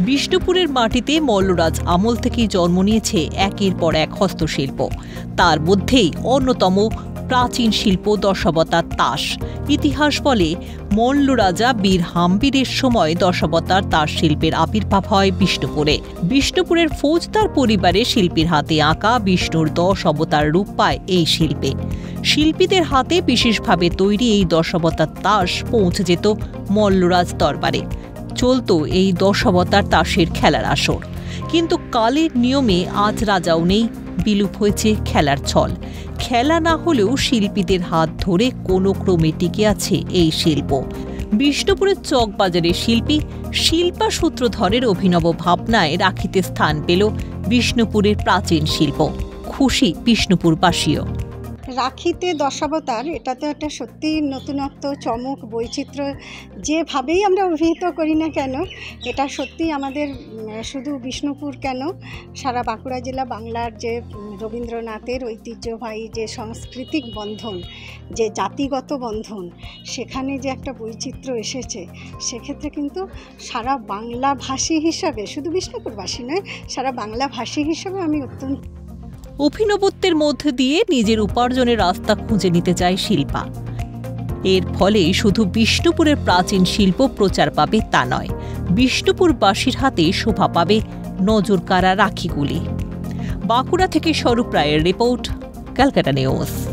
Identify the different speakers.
Speaker 1: বিষ্ণুপুরের মাটিতে মল্লরাজ আমল থেকেই জন্ম নিয়েছে একের পর এক হস্তশিল্প। তার মধ্যেই অন্যতম প্রাচীন শিল্প দশাবতার তাস। ইতিহাস বলে মল্লরাজা বীর হাম্বিরের সময় দশাবতার তাস শিল্পের আবির্ভাব হয় বিষ্ণুপুরে। বিষ্ণুপুরের ফৌজদার পরিবারে শিল্পীর হাতে আঁকা বিষ্ণুর 10 অবতার রূপ পায় এই শিল্পে। শিল্পীদের হাতে বিশেষভাবে তৈরি এই দশাবতার তাস পৌঁছে যেত মল্লরাজ দরবারে। চলত এই 10 অবতার তাসের খেলার আসর। কিন্তু কালের নিয়মে আজ রাজাও নেই, বিলুপ হয়েছে খেলার ছল। খেলা না হলেও শিল্পীদের হাত ধরে কোনো ক্রমে টিকে আছে এই শিল্প। বিষ্ণুপুরের চকবাজারের শিল্পী শিল্পা সূত্রধরের অভিনব ভাবনায় রাখিতে স্থান পেল বিষ্ণুপুরের প্রাচীন শিল্প। খুশি বিষ্ণুপুরবাসীও।
Speaker 2: রাখিতে দশাবতার, এটা তো একটা সত্যি নতুনত্ব, চমক, বৈচিত্র্য যেভাবেই আমরা অভিহিত করি না কেন, এটা সত্যি আমাদের শুধু বিষ্ণুপুর কেন, সারা বাঁকুড়া জেলা বাংলার যে রবীন্দ্রনাথের ঐতিহ্যবাহী যে সাংস্কৃতিক বন্ধন, যে জাতিগত বন্ধন, সেখানে যে একটা বৈচিত্র্য এসেছে, সেক্ষেত্রে কিন্তু সারা বাংলাভাষী হিসাবে, শুধু বিষ্ণুপুরবাসী নয়, সারা বাংলাভাষী হিসাবে আমি অত্যন্ত
Speaker 1: অভিনবত্বের মধ্যে দিয়ে নিজের উপার্জনের রাস্তা খুঁজে নিতে চায় শিল্পা। এর ফলে শুধু বিষ্ণুপুরের প্রাচীন শিল্প প্রচার পাবে তা নয়, বিষ্ণুপুরবাসীর হাতে শোভা পাবে নজরকাড়া রাখিগুলি। বাঁকুড়া থেকে স্বরূপ রায়ের রিপোর্ট, ক্যালকাটা নিউজ।